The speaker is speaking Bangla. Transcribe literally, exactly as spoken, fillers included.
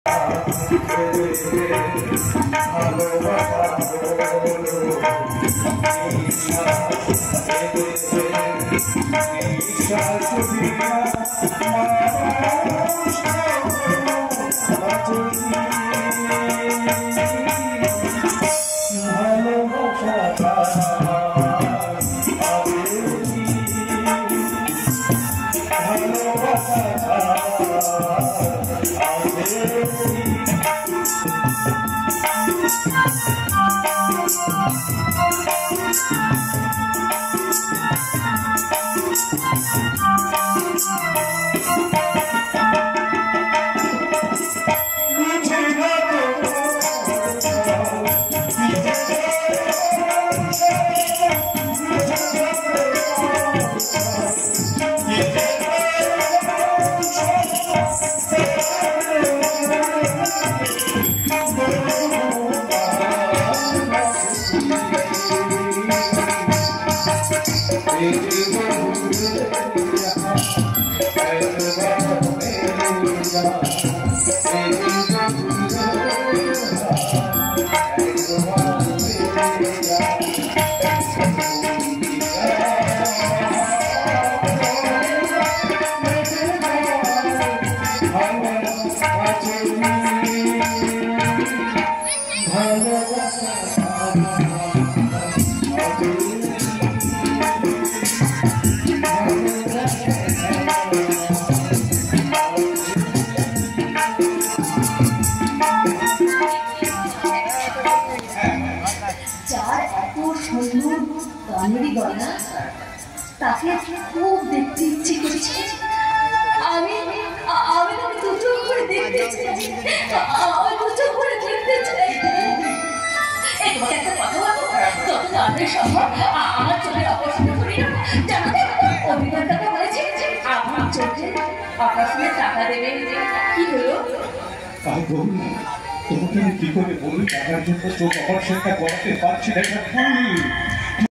তাকে খুব দেখতে ইচ্ছে করছে। আমি আমি তাকে দু চোখ করে দেখতে চাই, আমি দু চোখ করে দেখতে চাই। তোমাকে একটা কথা বলবো, যত তাড়াতাড়ি সম্ভব আমার চোখের অপারেশন করি না। জানো তো অভিজ্ঞতাটা বলেছে আমার চোখে অপারেশনের টাকা দেবে। কি হলো? তোমাকে আমি কি করে বলি, টাকার জন্য চোখ অপারেশনটা করাতে পারছি না।